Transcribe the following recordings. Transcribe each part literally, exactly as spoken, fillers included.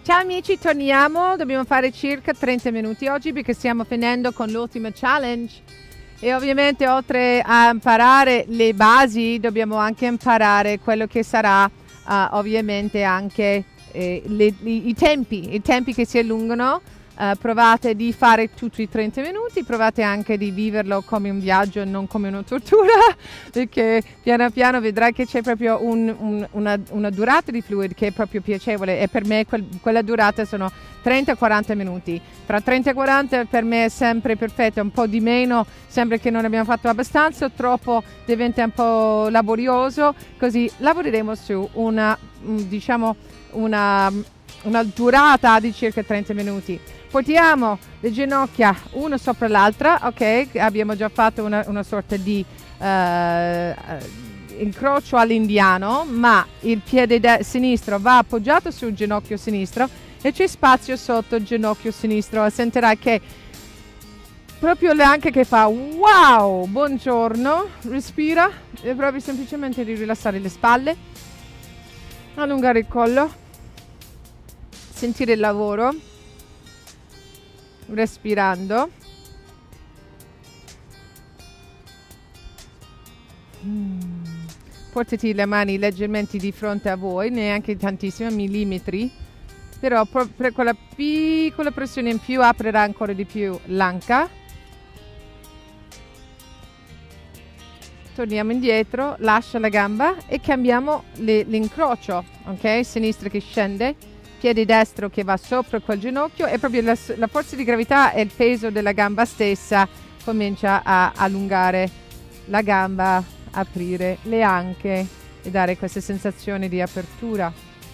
Ciao amici, torniamo, dobbiamo fare circa trenta minuti oggi perché stiamo finendo con l'ultima challenge e ovviamente oltre a imparare le basi dobbiamo anche imparare quello che sarà uh, ovviamente anche eh, le, i, i tempi, i tempi che si allungano. Uh, provate di fare tutti i trenta minuti, provate anche di viverlo come un viaggio e non come una tortura, perché piano piano vedrai che c'è proprio un, un, una, una durata di fluid che è proprio piacevole e per me quel, quella durata sono trenta quaranta minuti. Tra trenta e quaranta per me è sempre perfetto, un po' di meno sembra che non abbiamo fatto abbastanza, troppo diventa un po' laborioso, così lavoreremo su una, diciamo, una, una durata di circa trenta minuti. Portiamo le ginocchia una sopra l'altra, ok? Abbiamo già fatto una, una sorta di uh, incrocio all'indiano, ma il piede sinistro va appoggiato sul ginocchio sinistro e c'è spazio sotto il ginocchio sinistro. Sentirai che proprio anche che fa wow, buongiorno, respira e provi semplicemente di rilassare le spalle, allungare il collo, sentire il lavoro. Respirando. Mm. Portati le mani leggermente di fronte a voi, neanche tantissimi millimetri, però per quella piccola pressione in più aprirà ancora di più l'anca. Torniamo indietro, lascia la gamba e cambiamo l'incrocio, ok? Sinistra che scende, piede destro che va sopra quel ginocchio e proprio la, la forza di gravità e il peso della gamba stessa comincia a allungare la gamba, aprire le anche e dare questa sensazione di apertura.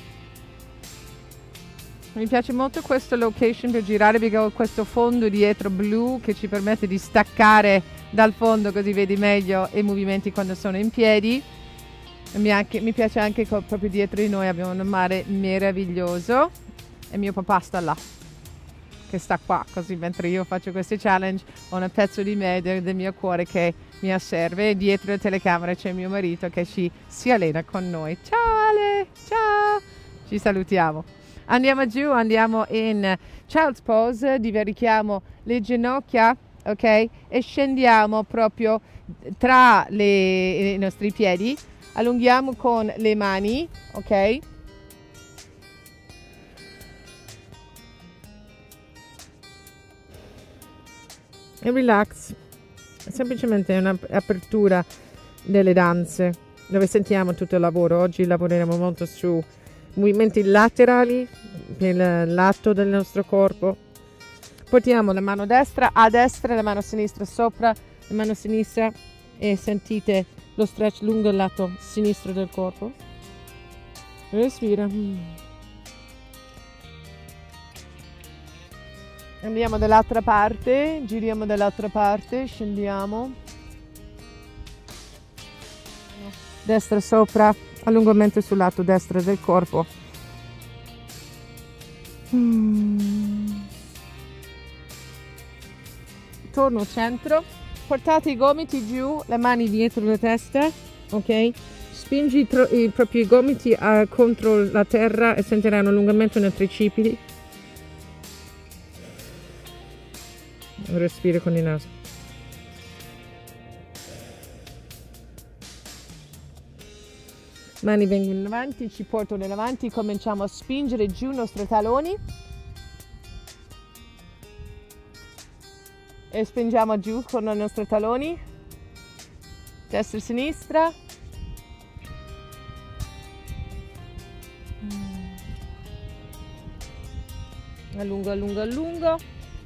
Mi piace molto questa location per girare perché ho questo fondo dietro blu che ci permette di staccare dal fondo, così vedi meglio i movimenti quando sono in piedi. Mi, anche, mi piace anche che proprio dietro di noi abbiamo un mare meraviglioso e mio papà sta là, che sta qua, così mentre io faccio queste challenge ho un pezzo di me, del, del mio cuore che mi osserva e dietro la telecamera c'è mio marito che ci, si allena con noi. Ciao Ale, ciao, ci salutiamo. Andiamo giù, andiamo in child's pose, divarichiamo le ginocchia, ok? E scendiamo proprio tra le, i nostri piedi. Allunghiamo con le mani, ok? E relax. È semplicemente un'apertura delle danze, dove sentiamo tutto il lavoro. Oggi lavoreremo molto su movimenti laterali per il lato del nostro corpo. Portiamo la mano destra a destra, la mano sinistra sopra, la mano sinistra e sentite lo stretch lungo il lato sinistro del corpo. Respira. Andiamo dall'altra parte, giriamo dall'altra parte, scendiamo. Destra sopra, allungamento sul lato destro del corpo. Torno al centro. Portate i gomiti giù, le mani dietro la testa, ok? Spingi i propri gomiti uh, contro la terra e sentirai un allungamento nei tricipiti. Respira con il naso. Mani vengono in avanti, ci portano in avanti, cominciamo a spingere giù i nostri taloni. E spingiamo giù con i nostri taloni, destra e sinistra. Allungo, allungo, allungo.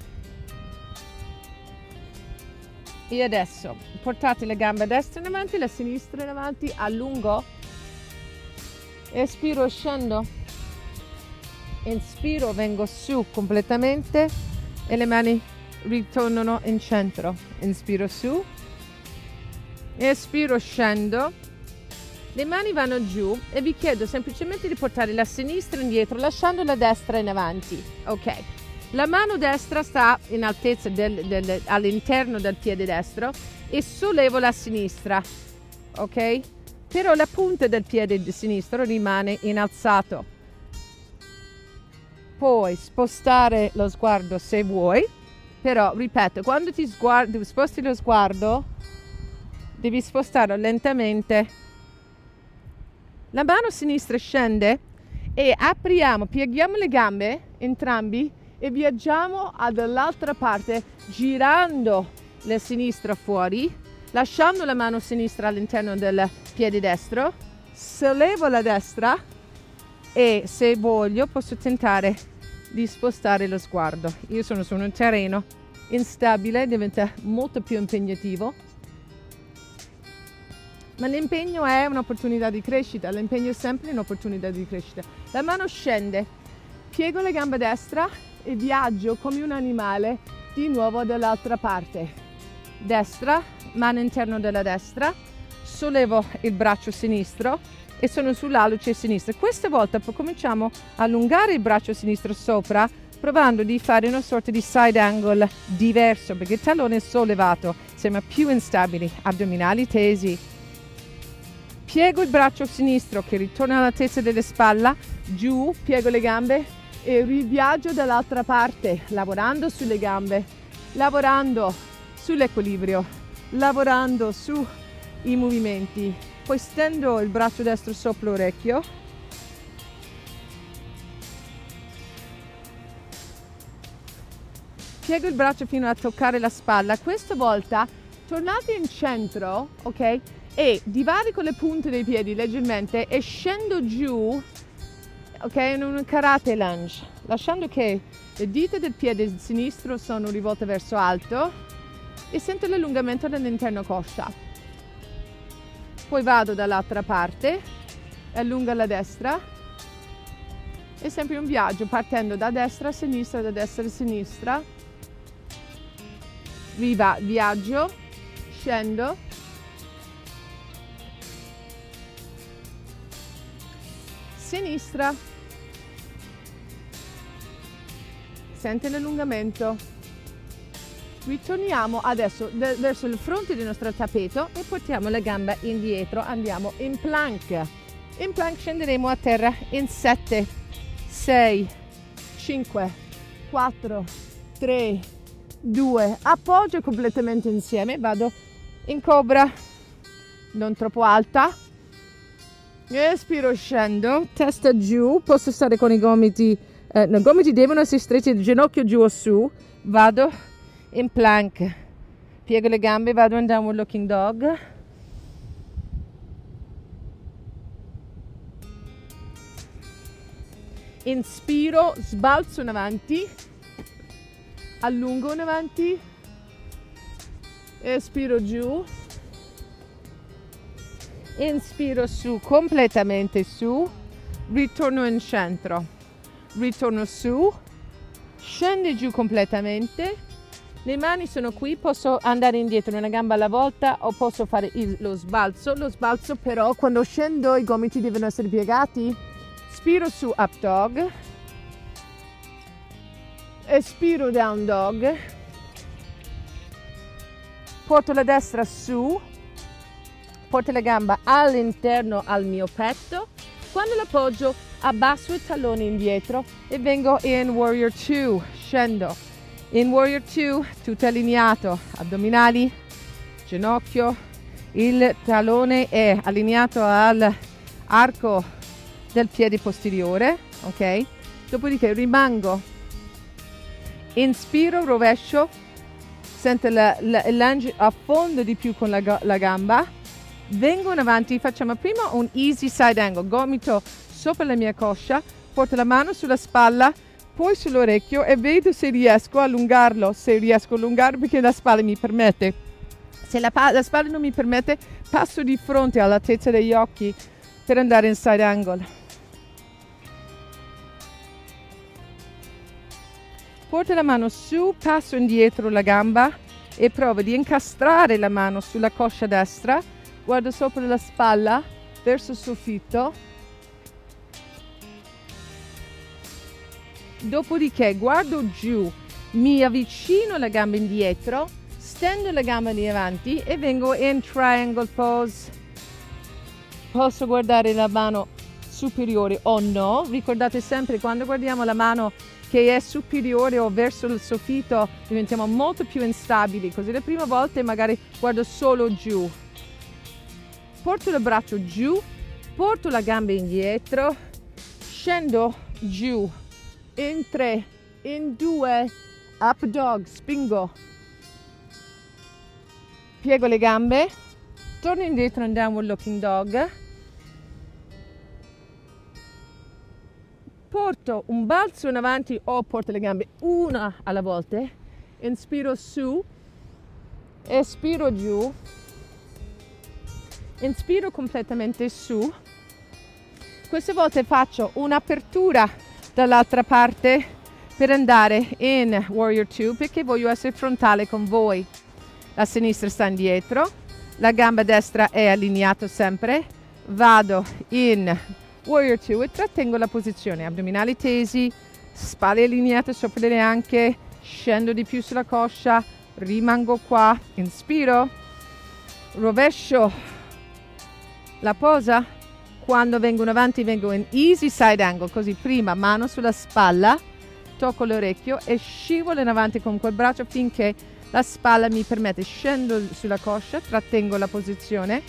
E adesso portate le gambe destra in avanti, la sinistra in avanti, allungo. Espiro, scendo. Inspiro, vengo su completamente e le mani ritornano in centro. Inspiro su, espiro, scendo, le mani vanno giù e vi chiedo semplicemente di portare la sinistra indietro lasciando la destra in avanti, ok? La mano destra sta in altezza del, del, all'interno del piede destro e sollevo la sinistra, ok? Però la punta del piede sinistro rimane in alzato. puoi spostare lo sguardo se vuoi, però ripeto, quando ti sguardi, sposti lo sguardo, devi spostarlo lentamente. La mano sinistra scende e apriamo, pieghiamo le gambe entrambi e viaggiamo dall'altra parte, girando la sinistra fuori, lasciando la mano sinistra all'interno del piede destro, sollevo la destra e se voglio posso tentare di spostare lo sguardo. Io sono su un terreno instabile, diventa molto più impegnativo, ma l'impegno è un'opportunità di crescita, l'impegno è sempre un'opportunità di crescita. La mano scende, piego la gamba destra e viaggio come un animale di nuovo dall'altra parte. Destra, mano interno della destra, sollevo il braccio sinistro e sono sull'alluce sinistra. Questa volta cominciamo a allungare il braccio sinistro sopra, provando di fare una sorta di side angle diverso, perché il tallone è sollevato, siamo più instabili, addominali tesi. Piego il braccio sinistro che ritorna all'altezza delle spalle, giù, piego le gambe e riviaggio dall'altra parte, lavorando sulle gambe, lavorando sull'equilibrio, lavorando sui movimenti. Poi stendo il braccio destro sopra l'orecchio. Piego il braccio fino a toccare la spalla. Questa volta tornate in centro, ok? E divarico le punte dei piedi leggermente e scendo giù, ok? In un karate lunge, lasciando che le dita del piede sinistro sono rivolte verso alto e sento l'allungamento dell'interno coscia. Poi vado dall'altra parte, allungo la destra e sempre un viaggio partendo da destra a sinistra, da destra a sinistra. Viva, viaggio, scendo, sinistra, sente l'allungamento. Ritorniamo adesso verso il fronte del nostro tappeto e portiamo la gamba indietro, andiamo in plank. In plank scenderemo a terra in sette, sei, cinque, quattro, tre, due, appoggio completamente insieme, vado in cobra, non troppo alta. Espiro, scendo, testa giù, posso stare con i gomiti, eh, no, i gomiti devono essere stretti, il ginocchio giù o su, vado in plank, piego le gambe, vado in downward looking dog. Inspiro, sbalzo in avanti, allungo in avanti, espiro giù. Inspiro su, completamente su, ritorno in centro, ritorno su, scende giù completamente, le mani sono qui, posso andare indietro una gamba alla volta o posso fare il, lo sbalzo, lo sbalzo però quando scendo i gomiti devono essere piegati, spiro su up dog, espiro down dog, porto la destra su, porto la gamba all'interno al mio petto, quando l'appoggio abbasso i talloni indietro e vengo in warrior two, scendo in warrior two, tutto allineato, addominali, ginocchio, il tallone è allineato all'arco del piede posteriore, ok? Dopodiché rimango, inspiro, rovescio, sento la, la, il lunge a fondo di più con la, la gamba. Vengo in avanti, facciamo prima un easy side angle, gomito sopra la mia coscia, porto la mano sulla spalla, poi sull'orecchio e vedo se riesco a allungarlo, se riesco a allungarlo perché la spalla mi permette. Se la, la spalla non mi permette, passo di fronte all'altezza degli occhi per andare in side angle. Porto la mano su, passo indietro la gamba e provo di incastrare la mano sulla coscia destra. Guardo sopra la spalla, verso il soffitto. Dopodiché guardo giù, mi avvicino la gamba indietro, stendo la gamba in avanti e vengo in triangle pose. Posso guardare la mano superiore o no. Ricordate sempre, quando guardiamo la mano che è superiore o verso il soffitto, diventiamo molto più instabili. Così le prime volte magari guardo solo giù. Porto il braccio giù, porto la gamba indietro, scendo giù, in tre, in due, up dog, spingo. Piego le gambe, torno indietro in downward looking dog. Porto un balzo in avanti o porto le gambe una alla volta. Inspiro su, espiro giù. Inspiro completamente su. Queste volte faccio un'apertura dall'altra parte per andare in Warrior due perché voglio essere frontale con voi. La sinistra sta indietro, la gamba destra è allineata sempre. Vado in Warrior due e trattengo la posizione. Addominali tesi, spalle allineate sopra le anche, scendo di più sulla coscia, rimango qua, inspiro, rovescio la posa. Quando vengo in avanti vengo in easy side angle, così prima mano sulla spalla, tocco l'orecchio e scivolo in avanti con quel braccio finché la spalla mi permette. Scendo sulla coscia, trattengo la posizione,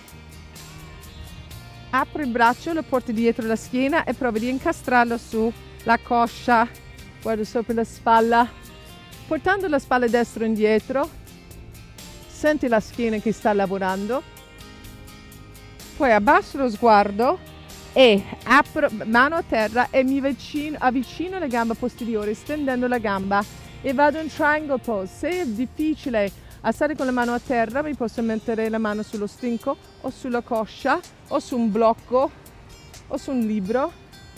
apro il braccio, lo porto dietro la schiena e provo di incastrarlo sulla coscia. Guardo sopra la spalla, portando la spalla destra indietro, senti la schiena che sta lavorando. Poi abbasso lo sguardo e apro mano a terra e mi vicino, avvicino la gamba posteriore stendendo la gamba e vado in triangle pose. Se è difficile a stare con la mano a terra, mi posso mettere la mano sullo stinco o sulla coscia o su un blocco o su un libro.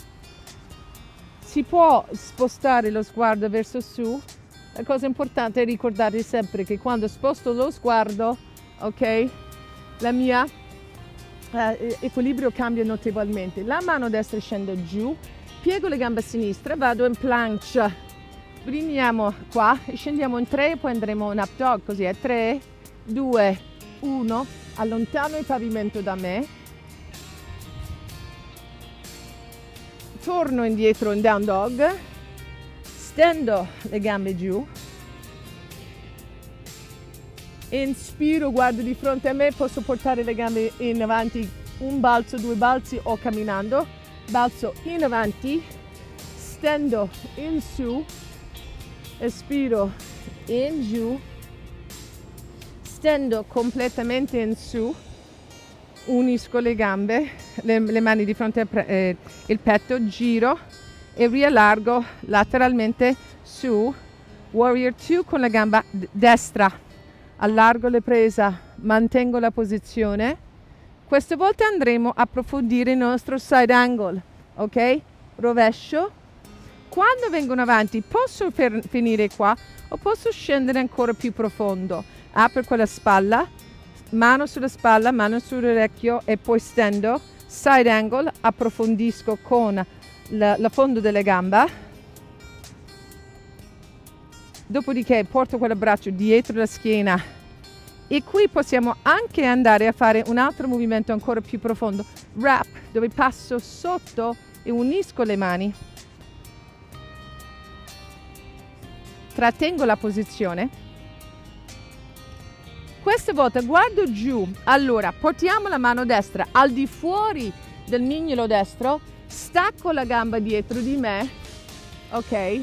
Si può spostare lo sguardo verso su. La cosa importante è ricordare sempre che quando sposto lo sguardo, ok, la mia Uh, equilibrio cambia notevolmente. La mano destra scende giù, piego le gambe a sinistra, vado in planche, briniamo qua e scendiamo in tre e poi andremo in up dog, così è tre, due, uno, allontano il pavimento da me, torno indietro in down dog, stendo le gambe giù, inspiro, guardo di fronte a me, posso portare le gambe in avanti, un balzo, due balzi o camminando, balzo in avanti, stendo in su, espiro in giù, stendo completamente in su, unisco le gambe, le, le mani di fronte al eh, petto, giro e riallargo lateralmente su Warrior due con la gamba destra. Allargo le presa, mantengo la posizione. Queste volte andremo a approfondire il nostro side angle, ok? Rovescio. Quando vengono avanti posso finire qua o posso scendere ancora più profondo. Apro quella spalla, mano sulla spalla, mano sull'orecchio e poi stendo. Side angle, approfondisco con la, la fondo delle gambe. Dopodiché porto quel braccio dietro la schiena e qui possiamo anche andare a fare un altro movimento ancora più profondo, wrap, dove passo sotto e unisco le mani, trattengo la posizione. Questa volta guardo giù, allora portiamo la mano destra al di fuori del mignolo destro, stacco la gamba dietro di me, ok?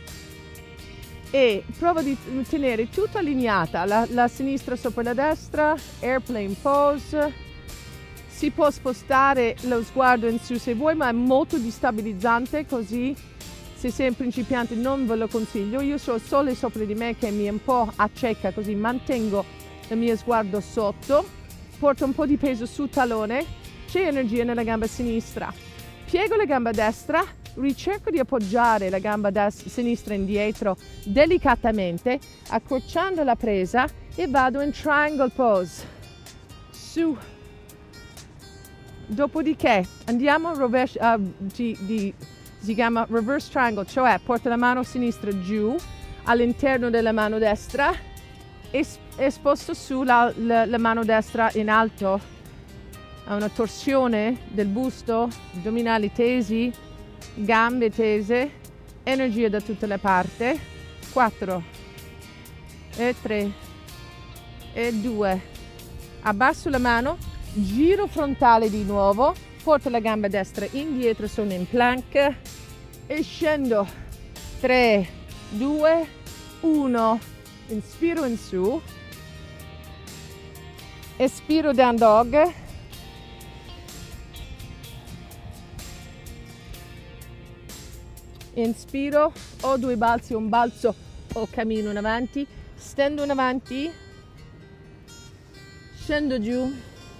E provo di tenere tutto allineata, la, la sinistra sopra la destra, airplane pose. Si può spostare lo sguardo in su se vuoi, ma è molto destabilizzante, così se sei un principiante non ve lo consiglio. Io ho il sole sopra di me che mi è un po' acceca, così mantengo il mio sguardo sotto, porto un po' di peso sul talone, c'è energia nella gamba sinistra. Piego la gamba destra, ricerco di appoggiare la gamba sinistra indietro delicatamente, accorciando la presa e vado in triangle pose. Su. Dopodiché andiamo a rovescio, uh, di, di, si chiama reverse triangle, cioè porto la mano sinistra giù all'interno della mano destra e, e sposto su la, la, la mano destra in alto. a una torsione del busto, addominali tesi, gambe tese, energia da tutte le parti. quattro e tre e due. Abbasso la mano, giro frontale di nuovo, porto la gamba destra indietro, sono in plank e scendo. tre, due, uno. Inspiro in su. Espiro down dog. Inspiro, o due balzi, un balzo o cammino in avanti, stendo in avanti, scendo giù,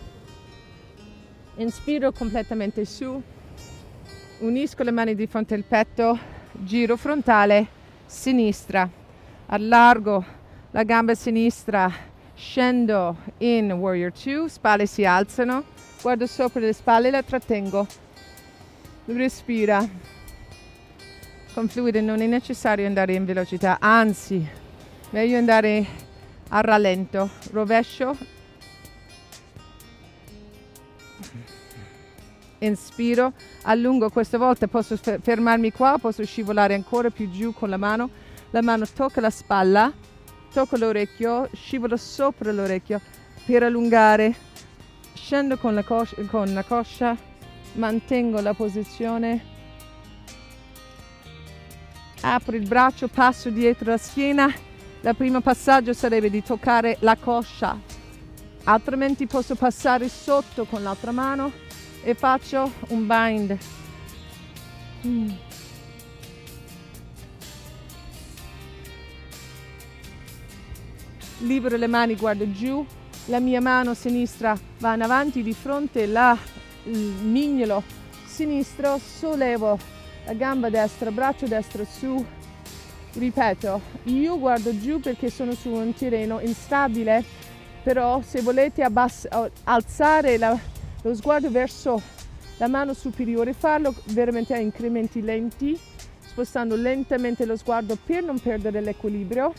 inspiro completamente su, unisco le mani di fronte al petto, giro frontale, sinistra, allargo la gamba sinistra, scendo in Warrior due, spalle si alzano, guardo sopra le spalle, la trattengo, respira. Con fluido non è necessario andare in velocità, anzi, meglio andare a rallento. Rovescio, inspiro, allungo, questa volta posso fermarmi qua, posso scivolare ancora più giù con la mano, la mano tocca la spalla, tocco l'orecchio, scivolo sopra l'orecchio per allungare, scendo con la, coscia, con la coscia, mantengo la posizione, apro il braccio, passo dietro la schiena, il primo passaggio sarebbe di toccare la coscia, altrimenti posso passare sotto con l'altra mano e faccio un bind. Mm. Libero le mani, guardo giù, la mia mano sinistra va in avanti di fronte al mignolo sinistro, sollevo la gamba destra, braccio destro su, ripeto, io guardo giù perché sono su un terreno instabile, però se volete alzare la, lo sguardo verso la mano superiore, farlo veramente a incrementi lenti, spostando lentamente lo sguardo per non perdere l'equilibrio.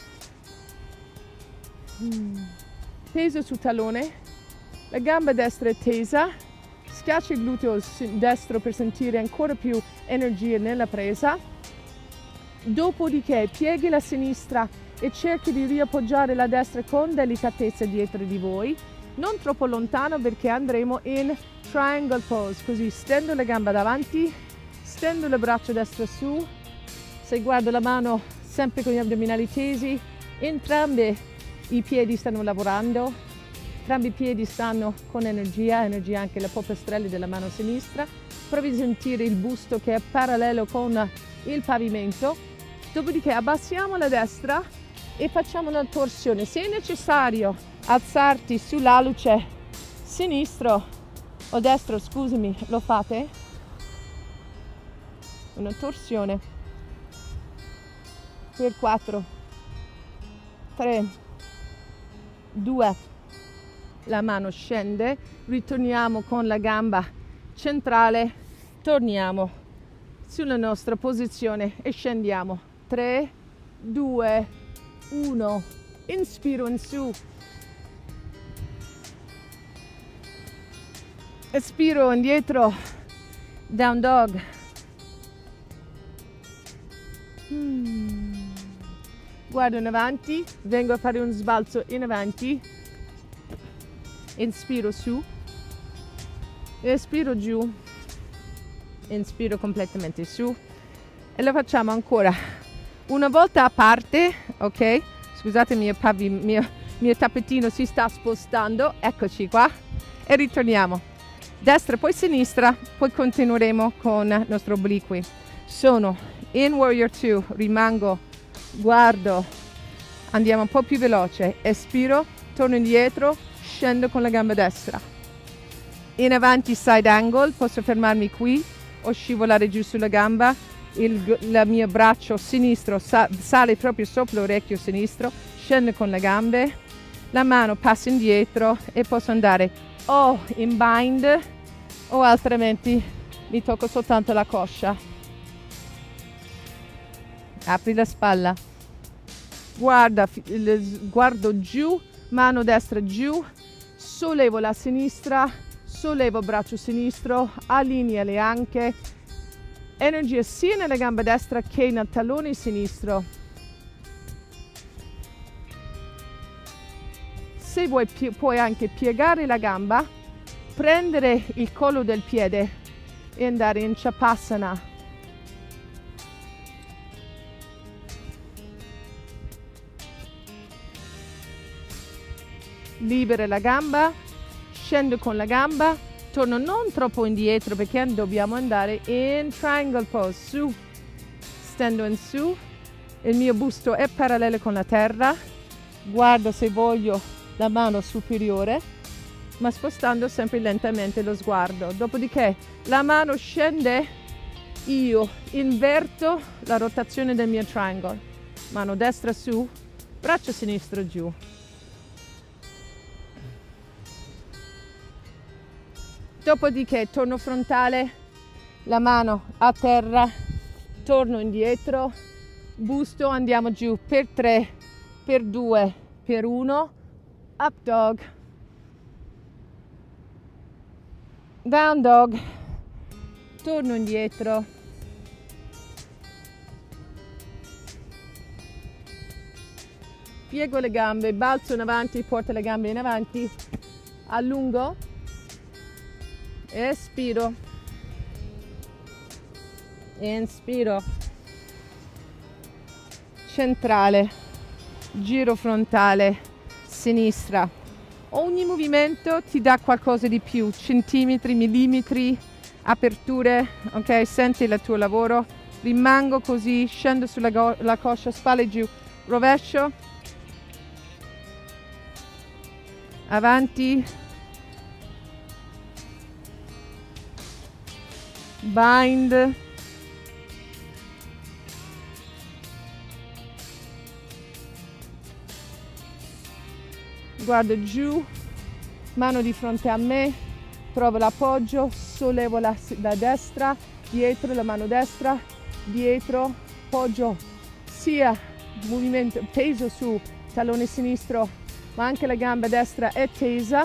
Peso sul tallone, la gamba destra è tesa, schiaccia il gluteo destro per sentire ancora più energia nella presa, dopodiché pieghi la sinistra e cerchi di riappoggiare la destra con delicatezza dietro di voi, non troppo lontano perché andremo in triangle pose, così stendo le gambe davanti, stendo le braccia destra su, se guardo la mano sempre con gli addominali tesi, entrambi i piedi stanno lavorando, entrambi i piedi stanno con energia, energia anche le polpastrelle della mano sinistra, provi a sentire il busto che è parallelo con il pavimento, dopodiché abbassiamo la destra e facciamo una torsione, se è necessario alzarti sull'alluce sinistro o destro, scusami, lo fate, una torsione per quattro, tre, due, la mano scende, ritorniamo con la gamba centrale, torniamo sulla nostra posizione e scendiamo, tre, due, uno, inspiro in su, espiro indietro, down dog, mm. Guardo in avanti, vengo a fare un sbalzo in avanti, inspiro su, espiro giù, inspiro completamente su e lo facciamo ancora una volta a parte, ok? Scusate, il mio, pavi, mio, mio tappetino si sta spostando, eccoci qua e ritorniamo. Destra, poi sinistra, poi continueremo con i nostri obliqui. Sono in Warrior due, rimango, guardo, andiamo un po' più veloce, espiro, torno indietro, scendo con la gamba destra, in avanti side angle, posso fermarmi qui o scivolare giù sulla gamba, il, il mio braccio sinistro sa, sale proprio sopra l'orecchio sinistro, scendo con le gambe, la mano passa indietro e posso andare o in bind o altrimenti mi tocco soltanto la coscia. Apri la spalla, guarda, guardo giù, mano destra giù, sollevo la sinistra sollevo braccio sinistro, allinea le anche, energia sia nella gamba destra che nel tallone sinistro. Se vuoi puoi anche piegare la gamba, prendere il collo del piede e andare in Chapasana. Libera la gamba, scendo con la gamba, torno non troppo indietro perché dobbiamo andare in triangle pose, su, stendo in su, il mio busto è parallelo con la terra, guardo se voglio la mano superiore, ma spostando sempre lentamente lo sguardo. Dopodiché la mano scende, io inverto la rotazione del mio triangle, mano destra su, braccio sinistro giù. Dopodiché torno frontale, la mano a terra, torno indietro, busto, andiamo giù per tre, per due, per uno, up dog, down dog, torno indietro, piego le gambe, balzo in avanti, porto le gambe in avanti, allungo, espiro, inspiro, centrale, giro frontale, sinistra. Ogni movimento ti dà qualcosa di più, centimetri, millimetri, aperture, ok? Senti il tuo lavoro, rimango così, scendo sulla la coscia, spalle giù, rovescio, avanti, bind, guardo giù, mano di fronte a me, trovo l'appoggio, sollevo la, la destra, dietro la mano destra, dietro, appoggio, sia movimento, peso su tallone sinistro, ma anche la gamba destra è tesa.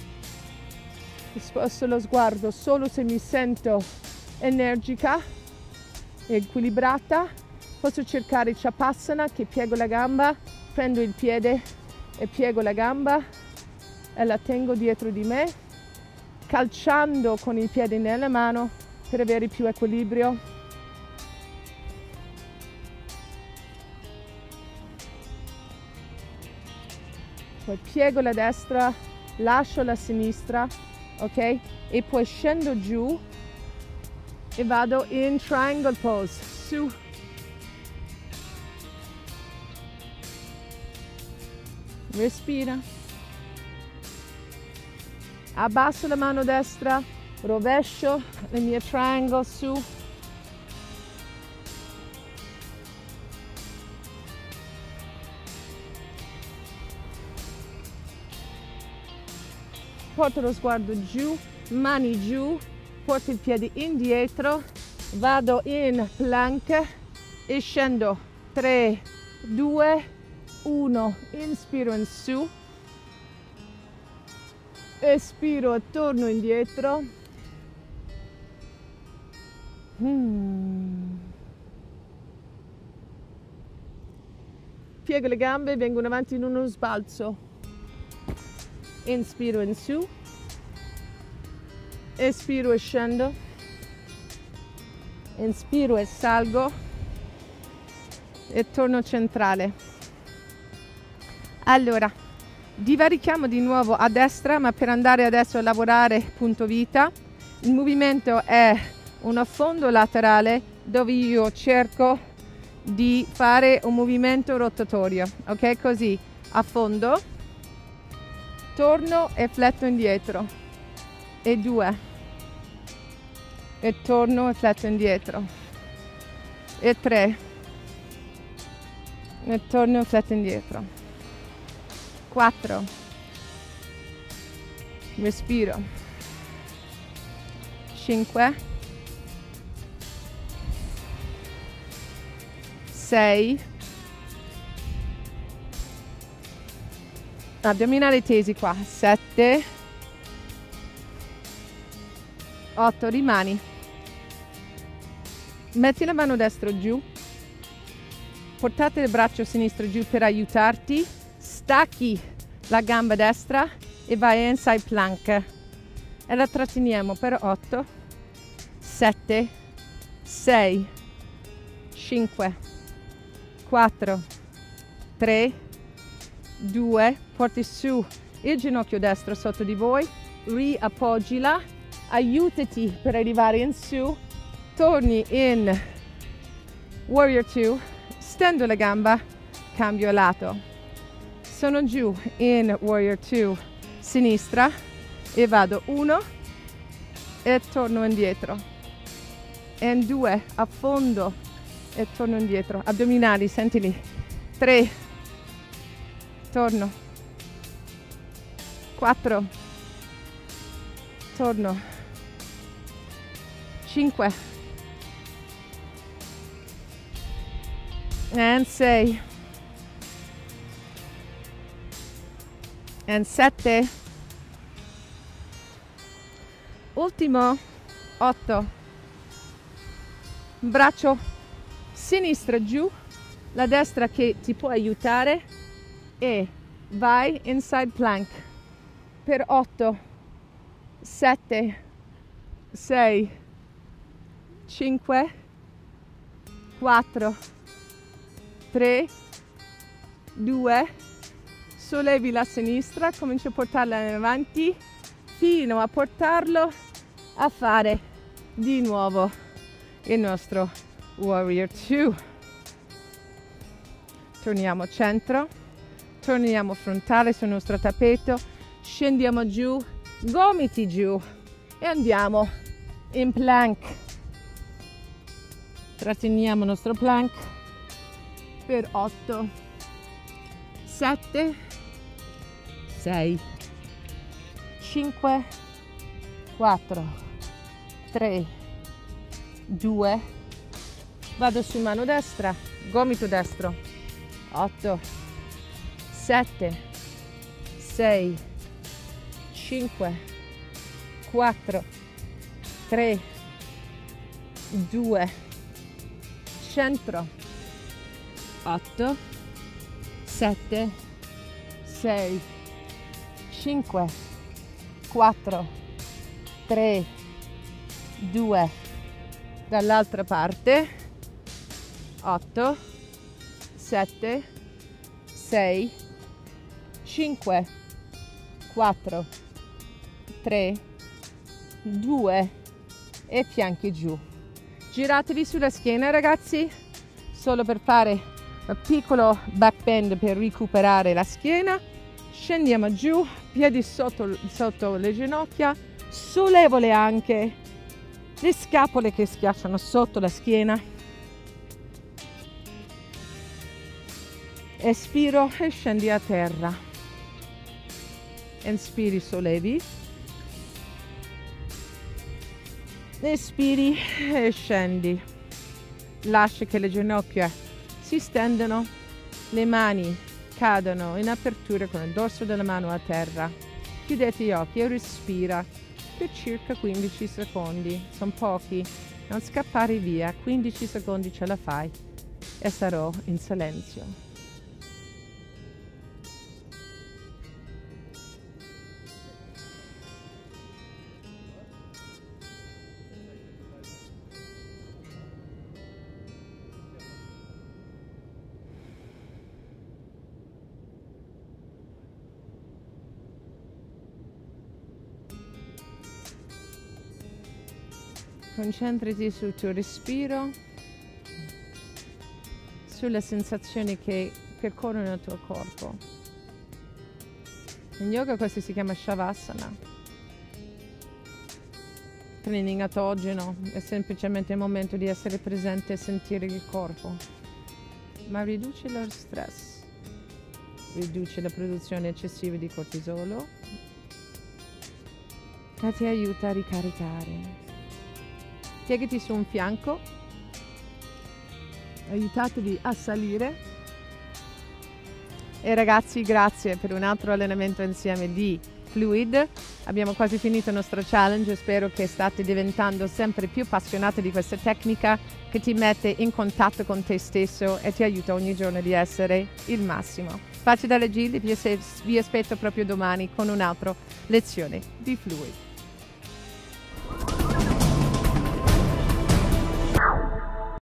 Sposto lo sguardo solo se mi sento energica e equilibrata. Posso cercare Chapasana, che piego la gamba, prendo il piede e piego la gamba e la tengo dietro di me, calciando con il piede nella mano per avere più equilibrio. Poi piego la destra, lascio la sinistra, ok? E poi scendo giù e vado in triangle pose, su. Respira. Abbasso la mano destra, rovescio il mio triangle su. Porto lo sguardo giù, mani giù, porto il piede indietro, vado in plank e scendo. tre, due, uno, inspiro in su, espiro e torno indietro. Mm. Piego le gambe, vengono avanti in uno sbalzo. Inspiro in su, espiro e scendo, inspiro e salgo e torno centrale. Allora, divarichiamo di nuovo a destra, ma per andare adesso a lavorare punto vita. Il movimento è un affondo laterale dove io cerco di fare un movimento rotatorio, ok? Così, affondo, torno e fletto indietro, e due, e torno e fletto indietro, e tre, e torno e fletto indietro, quattro, respiro, cinque, sei, addominali tesi qua, sette, otto, rimani. Metti la mano destra giù, portate il braccio sinistro giù per aiutarti, stacchi la gamba destra e vai inside plank e la tratteniamo per otto, sette, sei, cinque, quattro, tre, due, porti su il ginocchio destro sotto di voi, riappoggiala, aiutati per arrivare in su, torni in Warrior due, stendo la gamba, cambio lato, sono giù in Warrior due sinistra e vado uno e torno indietro, in due, a fondo e torno indietro, addominali, sentili, tre, torno, quattro, torno, cinque, and sei, and sette, ultimo, otto, braccio sinistra giù, la destra che ti può aiutare e vai inside plank per otto, sette, sei, cinque, quattro, tre, due, sollevi la sinistra, cominci a portarla in avanti fino a portarlo a fare di nuovo il nostro Warrior due. Torniamo centro, torniamo frontale sul nostro tappeto, scendiamo giù, gomiti giù e andiamo in plank. Tratteniamo il nostro plank per otto, sette, sei, cinque, quattro, tre, due, vado su mano destra, gomito destro, otto, sette, sei, cinque, quattro, tre, due, centro, otto, sette, sei, cinque, quattro, tre, due, dall'altra parte, otto, sette, sei, cinque, quattro, tre, due e fianchi giù. Giratevi sulla schiena, ragazzi, solo per fare un piccolo back bend per recuperare la schiena. Scendiamo giù, piedi sotto, sotto le ginocchia, sollevo le anche, le scapole che schiacciano sotto la schiena. Espiro e scendi a terra. Inspiri, sollevi. Espiri e scendi. Lascia che le ginocchia si stendano, le mani cadono in apertura con il dorso della mano a terra. Chiudete gli occhi e respira per circa quindici secondi. Sono pochi, non scappare via. quindici secondi ce la fai e sarò in silenzio. Concentrati sul tuo respiro, sulle sensazioni che percorrono il tuo corpo. In yoga questo si chiama Shavasana. Training autogeno, è semplicemente il momento di essere presente e sentire il corpo. Ma riduce lo stress, riduce la produzione eccessiva di cortisolo e ti aiuta a ricaricare. Piegati su un fianco, aiutatevi a salire e ragazzi, grazie per un altro allenamento insieme di Fluid. Abbiamo quasi finito il nostro challenge, spero che state diventando sempre più appassionati di questa tecnica che ti mette in contatto con te stesso e ti aiuta ogni giorno di essere il massimo. Faccio dalle Gilli, vi, vi aspetto proprio domani con un'altra lezione di Fluid.